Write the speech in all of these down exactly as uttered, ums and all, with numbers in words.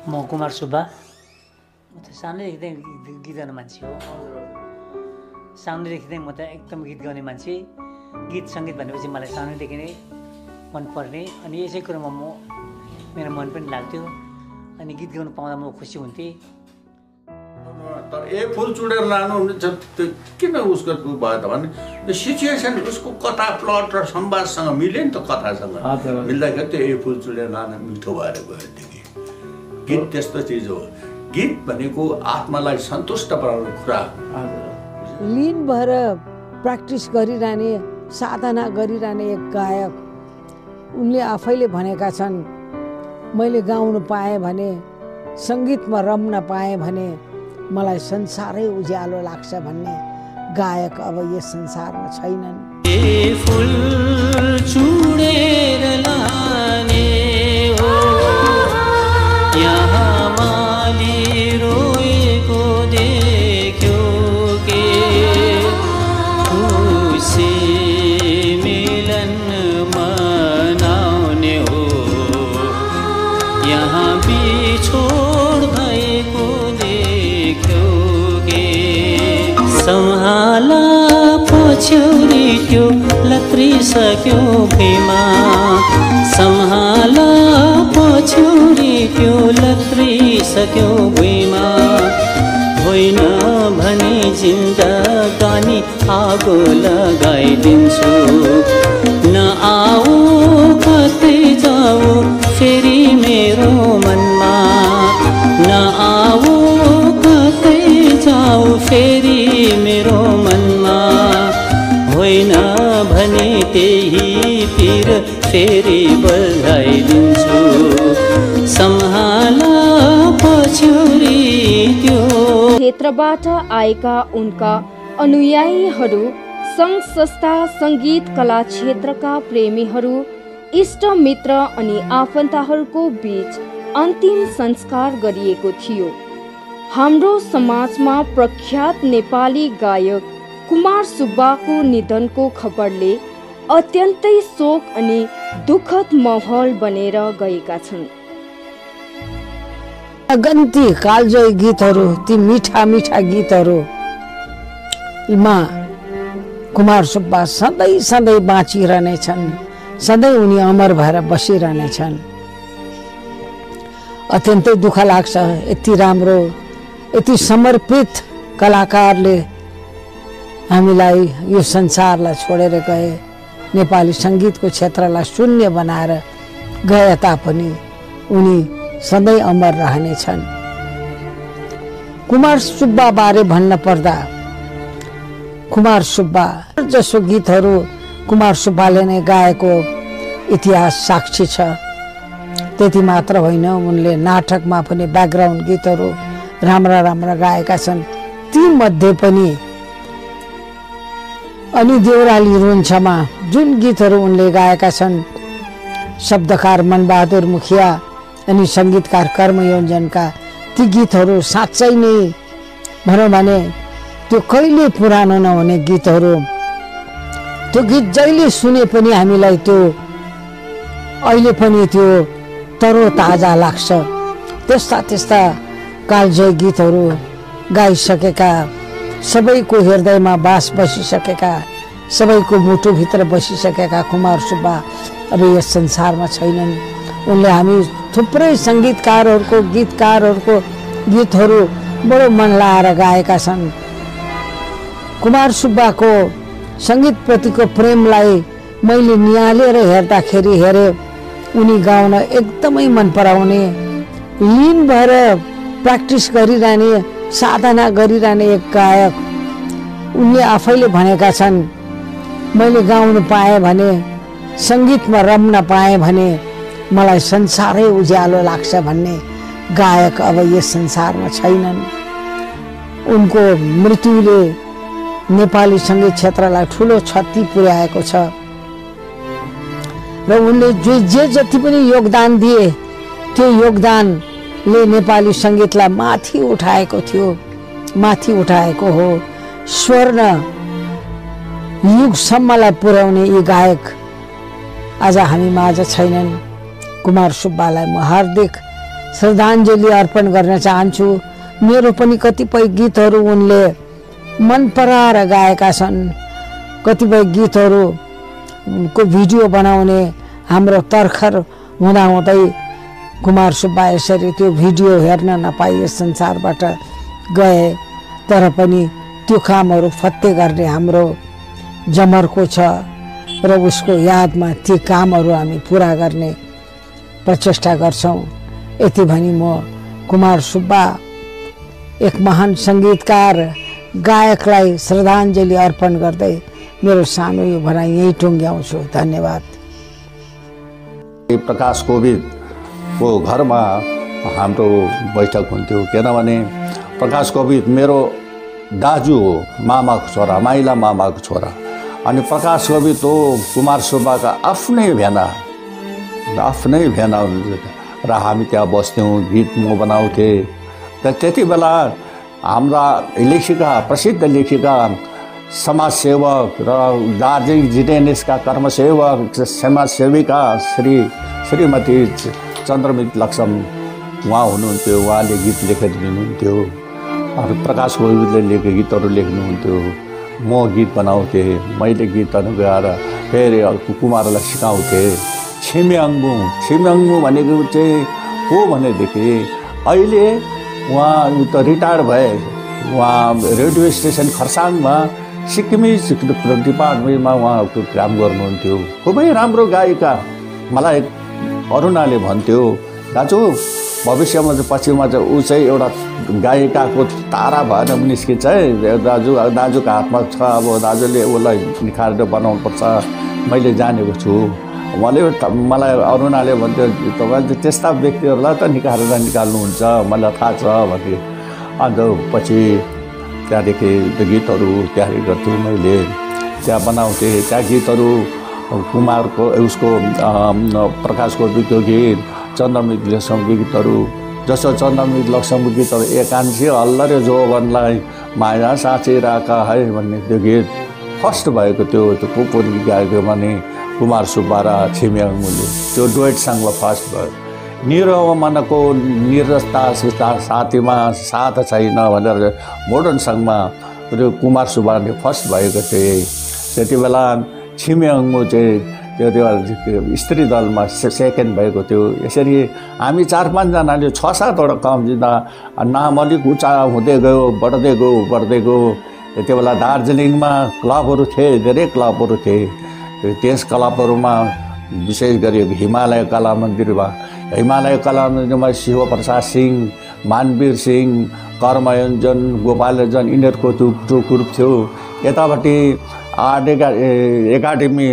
म कुमार सुब्बा म त सानैदेखि गीत गाउने मान्छे हो। सानैदेखि म त एकदम गीत गाउने मान्छे। गीत सङ्गीत भनेपछि मलाई सानैदेखि नै मनपर्ने अनि यसै कुरोमा म मेरो मन पनि लाग्थ्यो अनि गीत गाउनु पाउँदा म खुसी हुन्थेँ। तर ए फुल चुडेर लानु त्यो किन उसको भयो त भने सिचुएसन उसको कथा प्लट र संवादसँग मिल्यो नि त। कथासँग मिल्दाखेरि त्यो ए फुल चुडेर लान मिठो भएर गयो। देखि गीत त्यस्तो चिज हो। गीत भनेको आत्मालाई सन्तुष्ट पार्ने कुरा। लिन भएर प्र्याक्टिस गरिरहने साधना गरिरहने एक गायक उनले आफैले भनेका छन्, मैले गाउनु पाएँ भने सङ्गीतमा रम्न पाएँ भने मलाई संसारै उज्यालो लाग्छ भन्ने गायक अब यस संसारमा छैनन्। फुल चुडेर लाने हो यहाँ माली रोएको देख्यो के खुसी मिलन मनाउने हो यहाँ बिछोड भएको देख्यो के सम्हाला पछ्यौरी त्यो लत्रिसक्यो भुइँमा सम्हाला पछ्यौरी त्यो लत्रिसक्यो भुइँमा होइन भने जिन्दगानी आगो लगाइदिन्छु नआऊ कतै जाऊ फेरि मेरो मनमा नआऊ कतै जाऊ फेरि मेरो मनमा होइन भने त्यही पिर फेरि बजाइदिन्छु सम्हाला पछ्यौरी त्यो। क्षेत्रबाट आएका उनका अनुयायीहरू, सङ्घ संस्था, सङ्गीत कला क्षेत्रका प्रेमीहरू, इष्ट मित्र अनि आफन्तहरूको बीच अन्तिम संस्कार गरिएको थियो। हाम्रो समाजमा प्रख्यात नेपाली गायक कुमार सुब्बाको निधनको खबरले अत्यन्तै शोक अनि दुःखद माहौल बनेर गएका छन्। गन्ती कालजयी गीतहरू, ती मिठा मिठा गीतहरू मा कुमार सुब्बा सधैँ सधैँ बाँचिरहनेछन्, सधैँ उनी अमर भएर बसिरहनेछन्। अत्यन्तै दुःख लाग्छ यति राम्रो यति समर्पित कलाकारले हामीलाई यो संसारलाई छोडेर गए, नेपाली सङ्गीतको क्षेत्रलाई शून्य बनाएर गए तापनि उनी सधैँ अमर रहनेछन्। कुमार सुब्बा बारे भन्न पर्दा कुमार सुब्बा जसो गीतहरू कुमार सुब्बाले नै गाएको इतिहास साक्षी छ। त्यति मात्र होइन, उनले नाटकमा पनि ब्याकग्राउन्ड गीतहरू राम्रा राम्रा गाएका छन्। ती मध्ये पनि अनि देउराली रुन्छमा जुन गीतहरू उनले गाएका छन्, शब्दकार मनबहादुर मुखिया अनि सङ्गीतकार कर्म योजनका ती गीतहरू साँच्चै नै भनौँ भने त्यो कहिले पुरानो नहुने गीतहरू। त्यो गीत जहिले सुने पनि हामीलाई त्यो अहिले पनि त्यो तरो ताजा लाग्छ। त्यस्ता त्यस्ता कालजयी गीतहरू गाइसकेका, सबैको हृदयमा बास बसिसकेका, सबैको मुटुभित्र बसिसकेका कुमार सुब्बा अब यस संसारमा छैनन्। उनले हामी थुप्रै सङ्गीतकारहरूको गीतकारहरूको गीतहरू बडो मन लाएर गाएका छन्। कुमार सुब्बाको सङ्गीतप्रतिको प्रेमलाई मैले निहालेर हेर्दाखेरि हेरेँ उनी गाउन एकदमै मन पराउने, लिन भएर प्र्याक्टिस गरिरहने, साधना गरिरहने एक गायक उनले आफैले भनेका छन्, मैले गाउनु पाएँ भने सङ्गीतमा रम्न पाएँ भने मलाई संसारै उज्यालो लाग्छ भन्ने गायक अब यस संसारमा छैनन्। उनको मृत्युले नेपाली सङ्गीत क्षेत्रलाई ठुलो क्षति पुर्याएको छ र उनले जे जे जति पनि योगदान दिए त्यो योगदानले नेपाली सङ्गीतलाई माथि उठाएको थियो, माथि उठाएको हो। स्वर्ण युगसम्मलाई पुर्याउने यी गायक आज हामी माझ छैनन्। कुमार सुब्बालाई म हार्दिक श्रद्धाञ्जली अर्पण गर्न चाहन्छु। मेरो पनि कतिपय गीतहरू उनले मन पराएर गाएका छन्। कतिपय गीतहरूको भिडियो बनाउने हाम्रो तर्खर हुँदाहुँदै कुमार सुब्बा यसरी त्यो भिडियो हेर्न नपाइए संसारबाट गए, तर पनि त्यो कामहरू फत्ते गर्ने हाम्रो जमर्को छ र उसको यादमा ती कामहरू हामी पुरा गर्ने प्रचेष्टा गर्छौँ। यति भनी म कुमार सुब्बा एक महान सङ्गीतकार गायकलाई श्रद्धाञ्जली अर्पण गर्दै मेरो सानो यो भनाइ यही टुङ्ग्याउँछु। धन्यवाद। प्रकाश कोविदको घरमा हाम्रो बैठक हुन्थ्यो, किनभने प्रकाश कोविद मेरो दाजु हो, मामाको छोरा, माइला मामाको छोरा। अनि प्रकाश कोविद हो कुमार सुब्बाका आफ्नै भेना आफ्नै भेना र हामी त्यहाँ बस्थ्यौँ, गीत म बनाउँथेँ। त त्यति बेला हाम्रा लेखिका प्रसिद्ध लेखिका समाजसेवक र दार्जिलिङ जिडिएनएसका कर्मसेवक समाजसेविका श्री श्रीमती चन्द्रमित लक्ष्म उहाँ हुनुहुन्थ्यो। उहाँले गीत लेखेर दिनुहुन्थ्यो। अरू प्रकाश कोविदले लेखेको गीतहरू लेख्नुहुन्थ्यो, म गीत बनाउँथेँ। मैले गीतहरू गाएर फेरि कुमारलाई सिकाउँथेँ। छिम्याङ्गु छिम्याङ्गु भनेको चाहिँ को भनेदेखि अहिले उहाँ त रिटायर भए, उहाँ रेडियो स्टेसन खरसाङमा सिक्किमी डिपार्टमेन्टमा उहाँको काम गर्नुहुन्थ्यो। खुबै राम्रो गायिका। मलाई अरुणाले भन्थ्यो, दाजु भविष्यमा चाहिँ पछिमा चाहिँ ऊ चाहिँ एउटा गायिकाको तारा भएर निस्किन्छ है, दाजु दाजुको हातमा छ, अब दाजुले उसलाई निखारेर बनाउनुपर्छ, मैले जानेको छु। उहाँले मलाई अरुणाले भन्थ्यो, तपाईँले त्यस्ता व्यक्तिहरूलाई त निकालेर निकाल्नुहुन्छ, मलाई थाहा छ भन्थ्यो। अन्त पछि त्यहाँदेखि त्यो गीतहरू तयारी गर्थेँ मैले, त्यहाँ बनाउँथेँ। त्यहाँ गीतहरू कुमारको उसको प्रकाश कोविदको गीत, चन्द्रमित लक्ष्मको गीतहरू, जस्तो चन्द्रमित लक्ष्मको गीतहरू एकांशी हल्लरे जोवनलाई माया साँच्चै राखा है भन्ने त्यो गीत फर्स्ट भएको थियो। त्यो को को गाएको भने कुमार सुब्बा र छिम्याङ्गुले त्यो डुएट सङ्गमा फर्स्ट भयो। निरव मनको निरस्ता साथीमा साथ छैन भनेर मोडर्न सङ्गमा त्यो कुमार सुब्बाले फर्स्ट भएको थियो। त्यति बेला छिम्याङ्गु चाहिँ त्यो त्यो स्त्री दलमा सेकेन्ड भएको थियो। यसरी हामी चार पाँचजनाले छ सातवटा काम जित्दा नाम अलिक उचा हुँदै गयो, बढ्दै गयो बढ्दै गयो। त्यति बेला दार्जिलिङमा क्लबहरू थिए, धेरै क्लबहरू थिए। त्यस क्लबहरूमा विशेष गरी हिमालय कला मन्दिरमा हिमालय कला मन्दिरमा शिवप्रसाद सिंह, मानवीर सिंह, कर्मयोञ्जन, गोपालयोञ्जन यिनीहरूको त्यो ग्रुप थियो। यतापट्टि आर्ट एका एकाडेमी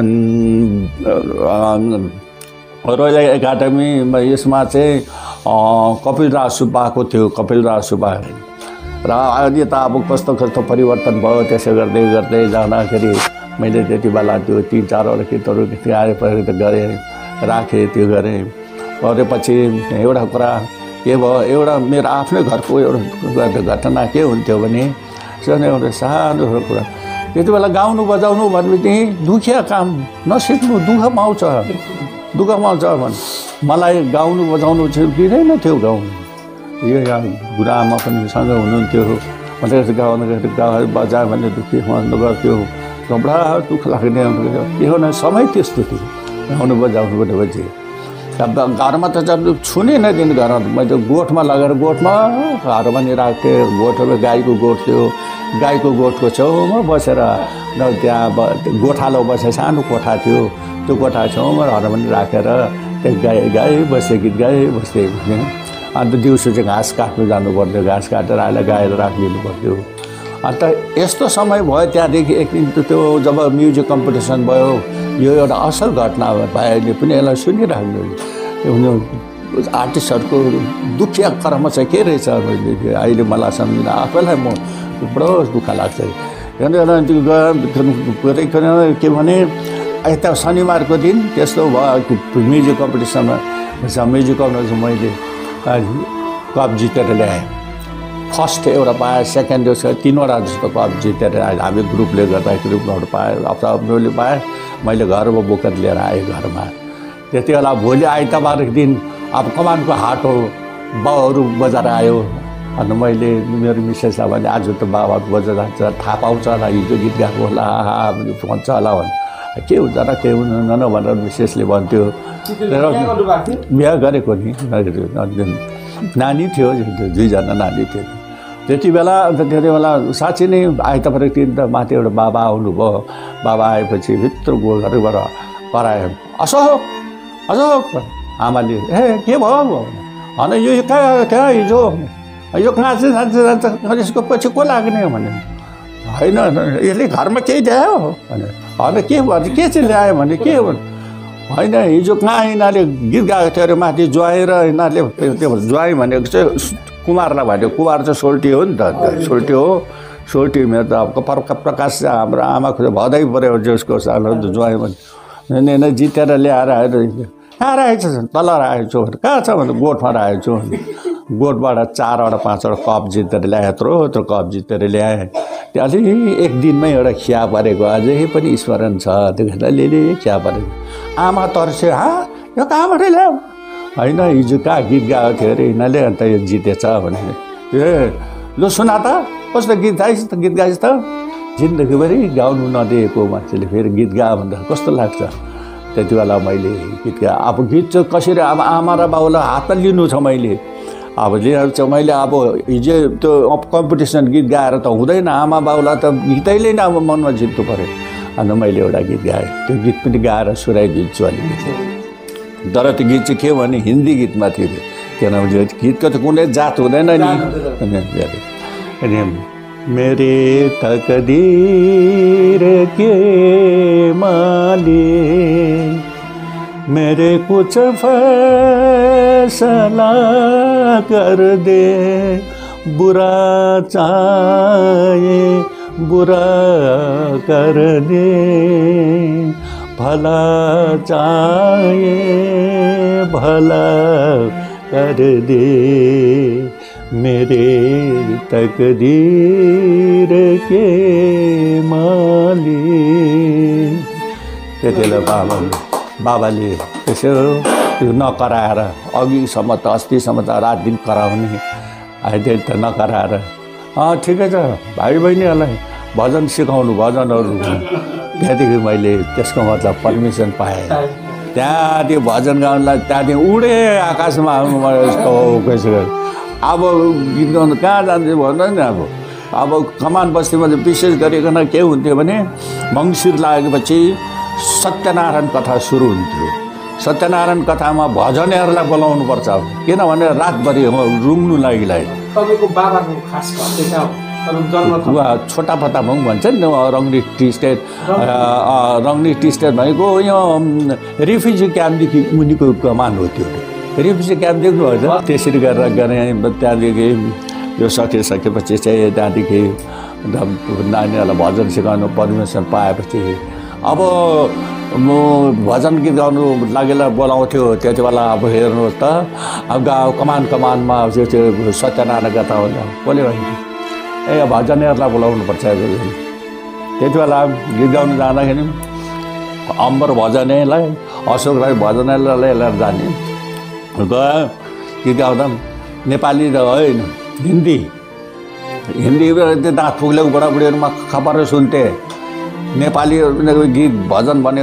रोयल एकाडेमी यसमा चाहिँ कपिलराज सुब्बाको थियो, कपिलराज सुब्बा। र अहिले त अब कस्तो कस्तो परिवर्तन भयो। त्यसो गर्दै गर्दै जाँदाखेरि मैले त्यति बेला त्यो तिन चारवटा गीतहरू गाएर गरेँ, राखेँ, त्यो गरेँ। गरेपछि एउटा कुरा के भयो, एउटा मेरो आफ्नै घरको एउटा घटना के हुन्थ्यो भने सानो एउटा सानो कुरा, त्यति बेला गाउनु बजाउनु भनेपछि दुखिया काम नसिक्नु, दुःखमा आउँछ दुःखमा आउँछ भन्। मलाई गाउनु बजाउनु चाहिँ दिँदैन थियो गाउनु। यो गुरुआमा पनि सँगै हुनुहुन्थ्यो, भनेर गाउनु गाउँ बजायो भने दुःखी हुनु गर्थ्यो, बडा दुःख लाग्ने के हो न, समय त्यस्तो थियो गाउनु बजाउनु भनेपछि। घरमा त जब छुनै नदिने, घरमा मैले गोठमा लगेर गोठमा घरमा नि राख्थेँ। गोठमा गाईको गोठ थियो, गाईको गोठको छेउमा बसेर त्यहाँ गोठालो बसेर सानो कोठा थियो, त्यो कोठा छेउमा घरमा नि राखेर त्यो गाई गाई बस्दै गीत गाई बस्दै हुन्थ्यो। अन्त दिउँसो चाहिँ घाँस काट्नु जानु पर्थ्यो, घाँस काटेर आएर गाएर राखिदिनु पर्थ्यो। अन्त यस्तो समय भयो। त्यहाँदेखि एक दिन त्यो जब म्युजिक कम्पिटिसन भयो, यो एउटा असल घटना भाइले पनि यसलाई सुनिराख्नु। आर्टिस्टहरूको दुखिया कर्म चाहिँ के रहेछ अहिले मलाई सम्झिँदा आफैलाई म बडो दुःख लाग्छ। के भने यता शनिबारको दिन त्यस्तो भयो, म्युजिक कम्पिटिसनमा म्युजिक कम्पिटिसन मैले कप जितेर ल्याएँ। फर्स्ट एउटा पाएँ, सेकेन्ड तिनवटा जस्तो कप जितेर आएँ। हामी ग्रुपले गर्दाखेरि ग्रुपबाट पाएँ, आफ्नो पाएँ। मैले घरमा बोकेर लिएर आएँ घरमा। त्यति बेला भोलि आइतबारको दिन अब कमानको हाट हो, बाउहरू बजार आयो। अन्त मैले मेरो मिसेसलाई भने आज त बाबा बजार जान्छ, थाहा पाउँछ होला, हिजो गीत गाएको होला, भन्छ होला भने के हुन्छ र के हुँदैन भनेर मिसेसले भन्थ्यो। बिहा गरेको नि, नानी थियो, दुईजना नानी थियो। त्यति बेला अन्त त्यति बेला साँच्चै नै आइतबारको दिन त माथि एउटा बाबा आउनुभयो। बाबा आएपछि भित्र घरबाट करायो, अशोक अशोक। आमाले ए के भयो? होइन यो कहाँ कहाँ हिजो यो कहाँ चाहिँ जान्छ जान्छ यसको पछि को लाग्ने भने, होइन यसले घरमा केही ल्यायो भने, होइन के भयो के चाहिँ ल्यायो भने के हो, होइन हिजो कहाँ यिनीहरूले गीत गाएको थियो अरे माथि ज्वाइँ र यिनीहरूले त्यो ज्वाइँ भनेको चाहिँ कुमारलाई भन्यो। कुमार चाहिँ सोल्टी हो नि त, सोल्टी हो सोल्टी मेरो त अब प्रकाश चाहिँ हाम्रो आमाको चाहिँ भदै पऱ्यो जसको सानो ज्वाइँ भने नै जितेर ल्याएर आएर कहाँ राखेको छ? तल राखेको छु। कहाँ छ भने गोठमा राखेको छु। गोठबाट चारवटा पाँचवटा कप जितेर ल्याएँ, यत्रो यत्रो कप जितेर ल्याएँ। त्यो अलि एक दिनमै एउटा खिया परेको अझै पनि स्मरण छ। त्यो अलिअलि खिया परेको। आमा तर्स्यो, हा यो कहाँबाट ल्याऊ? होइन हिजो कहाँ गीत गाएको थियो अरे यिनीहरूले, अन्त यो जितेछ भने। ए ल सुना त कस्तो गीत गाइस् त गीत गाइस् त? जिन्दगीभरि गाउनु नदिएको मान्छेले फेरि गीत गायो भन्दा कस्तो लाग्छ? त्यति बेला मैले गीत गाएँ। अब गीत चाहिँ कसरी अब आमा र बाउलाई हातमा लिनु छ मैले, अब लिएर चाहिँ मैले अब हिजो त्यो कम्पिटिसन गीत गाएर त हुँदैन, आमा बाउलाई त गीतैले नै अब मनमा जित्नु पऱ्यो। अन्त मैले एउटा गीत गाएँ, त्यो गीत पनि गाएर सुनाइदिन्छु अलिकति। तर त्यो गीत चाहिँ के भने हिन्दी गीतमा थियो, किनभने गीतको त कुनै जात हुँदैन नि। मेरे तकदीर के मालिक मेरे कुछ फैसला कर दे, बुरा चाहे बुरा कर दे, भला चाहे भला कर दे, मेरे तकदीर के मालिक। त्यति बेला बाबाले बाबाले त्यसो त्यो नकराएर अघिसम्म त अस्तिसम्म त रात दिन कराउने, अहिले त नकराएर अँ ठिकै छ भाइ बहिनीहरूलाई भजन सिकाउनु भजनहरू। त्यहाँदेखि मैले त्यसको मतलब पर्मिसन पाएँ। त्यहाँ त्यो भजन गाउनलाई त्यहाँदेखि उडेँ आकाशमा। यस्तो कसो अब गीत गाउनु कहाँ जान्थ्यो भन्दा नि अब अब कमान बस्तीमा चाहिँ विशेष गरिकन के हुन्थ्यो भने मङ्सिर लागेपछि सत्यनारायण कथा सुरु हुन्थ्यो। सत्यनारायण कथामा भजनेहरूलाई बोलाउनु पर्छ, किनभने रातभरि रुङ्नु लागिलाई। तपाईँको बाबाको खास घर चाहिँ कहाँ हो? छोटा पत्ता भङ भन्छ नि, Rangli tea estate. Rangli tea estate भनेको यो रिफ्युजी क्याम्पदेखि मुनिको कमान हो। त्यो रिफ्युजी क्याम्प देख्नुभएछ? त्यसरी गरेर गरेँ। त्यहाँदेखि यो सकिसकेपछि चाहिँ त्यहाँदेखि नानीहरूलाई भजन सिकाउनु पर्मिसन पाएपछि अब म भजन गीत गाउनु लागेर बोलाउँथ्यो। त्यति बेला अब हेर्नुहोस् त अब गाउँ कमान कमानमा त्यो त्यो सत्यनारायण कथा हुन्छ, कसले भन्थ्यो ए भजनेहरूलाई बोलाउनु पर्छ। त्यति बेला गीत गाउनु जाँदाखेरि अम्बर भजनेलाई अशोक राई भजनेलाई लिएर जाने। गयो गीत गाउँदा नेपाली त होइन हिन्दी हिन्दी त्यो दाँत फुक्लेको बुढाबुढीहरूमा खबर सुन्थे। नेपालीहरूको गीत भजन भनेको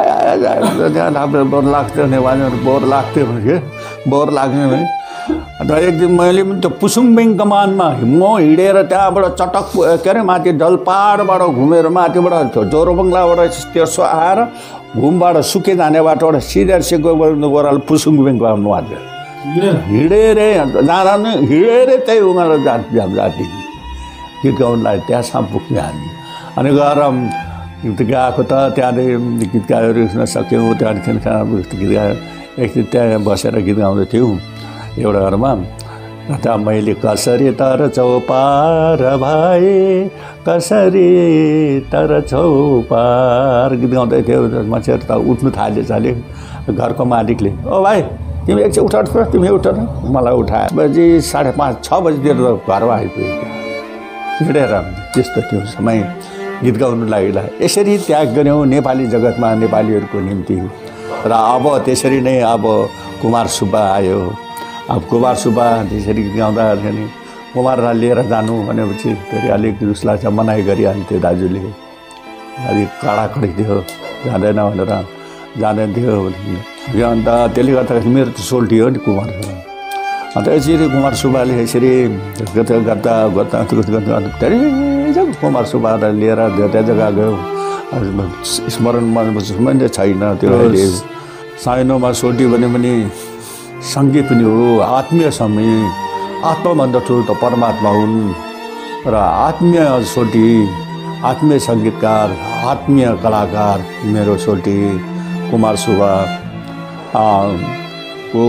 चाहिँ बोर लाग्थ्यो, नेपालीहरू बोर लाग्थ्यो भने बोर लाग्ने भने। अन्त एक दिन मैले पनि त्यो पुसुङबेङ कमानमा म हिँडेर त्यहाँबाट चटक के अरे माथि जलपाहाडबाट घुमेर माथिबाट जोरबङ्गलाबाट तेर्सो आएर घुमबाट सुके जाने बाटोबाट सिधै सिको गोराले पुसुङबेङ कमानमा हिँडेर जाँदा नि हिँडेर त्यही उनीहरू जाति जाति गीत गाउनलाई त्यहाँसम्म पुग्ने हामी। अनि गएर गीत गाएको त त्यहाँदेखि गीत गाएर सक्यौँ। त्यहाँदेखि गीत गायो। एकदिन त्यहाँ बसेर गीत गाउँदै थियौँ एउटा घरमा। त्यहाँ मैले कसरी तर चौपार भाइ कसरी तर चौपार गीत गाउँदै थियो। मान्छेहरू त उठ्नु थाल्यो चाल्यो। घरको मालिकले ओ भाइ तिमी एकछिन उठ तिमी उठ न, मलाई उठाए बजी साढे पाँच छ बजीतिर त घरमा आइपुग्यो। हिँडेर त्यस्तो त्यो समय गीत गाउनु लागि यसरी त्याग गऱ्यौँ नेपाली जगतमा नेपालीहरूको निम्ति। र अब त्यसरी नै अब कुमार सुब्बा आयो। अब कुमार सुब्बा त्यसरी गाउँदाखेरि कुमारलाई लिएर जानु भनेपछि फेरि अलिक उसलाई चाहिँ मनाइ गरिहाल्थ्यो दाजुले, अलिक कडाकडी थियो, जाँदैन भनेर जाँदैन थियो। अन्त त्यसले गर्दाखेरि मेरो त सोल्टी हो नि कुमार सुब्बा। अन्त यसरी कुमार सुब्बाले यसरी गर्दा गर्दा गर्दा गर्दा धेरै जग्गा कुमार सुब्बालाई लिएर धेरै जग्गा गयो। स्मरणमा मैले छैन त्यो अहिले। सानोमा सोल्टी भन्यो भने सङ्गीत पनि हो, आत्मीय समय, आत्माभन्दा ठुलो त परमात्मा हुन् र आत्मीय सोल्टी, आत्मीय सङ्गीतकार, आत्मीय कलाकार मेरो सोल्टी कुमार सुब्बा को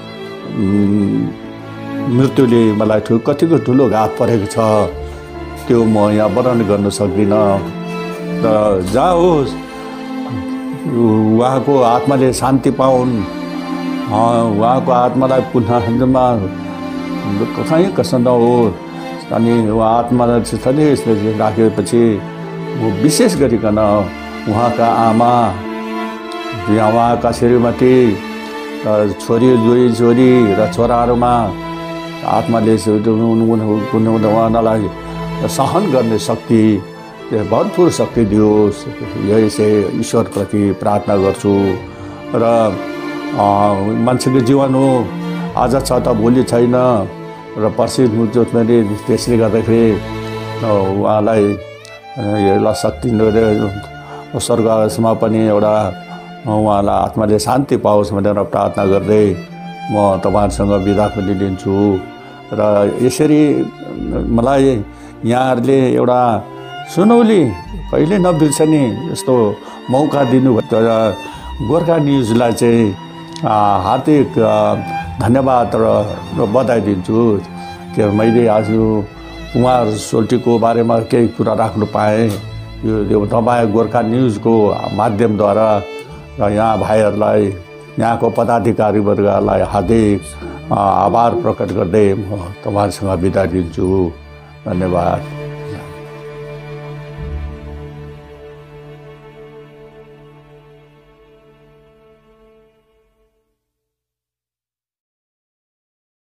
मृत्युले मलाई ठुलो कतिको ठुलो घात परेको छ त्यो म यहाँ वर्णन गर्न सक्दिनँ। र जहाँ होस् उहाँको आत्माले शान्ति पाउन्, उहाँको आत्मालाई पुनःमा कहीँ कस्तो नहोस्। अनि उहाँ आत्मालाई सधैँ राखेपछि विशेष गरिकन उहाँका आमा, उहाँका श्रीमती, छोरी दुई छोरी र छोराहरूमा आत्माले उहाँलाई सहन गर्ने शक्ति, भरपुर शक्ति दियोस्, यही चाहिँ ईश्वरप्रति प्रार्थना गर्छु। र मान्छेको जीवन हो, आज छ त भोलि छैन र पर्सि पनि त्यसले गर्दाखेरि उहाँलाई एउटा शक्ति स्वर्गमा पनि एउटा उहाँलाई आत्माले शान्ति पाओस् भनेर प्रार्थना गर्दै म तपाईँहरूसँग बिदा पनि लिन्छु। र यसरी मलाई यहाँहरूले एउटा सुनौली कहिले नबिर्सने यस्तो मौका दिनुभयो। गोर्खा न्युजलाई चाहिँ हार्दिक धन्यवाद र बधाई दिन्छु कि मैले आज कुमार सोल्टीको बारेमा केही कुरा राख्नु पाएँ। यो तपाईँ गोर्खा न्युजको माध्यमद्वारा र यहाँ भाइहरूलाई, यहाँको पदाधिकारी वर्गलाई हार्दिक आभार प्रकट गर्दै म तपाईँहरूसँग बिदा दिन्छु। धन्यवाद।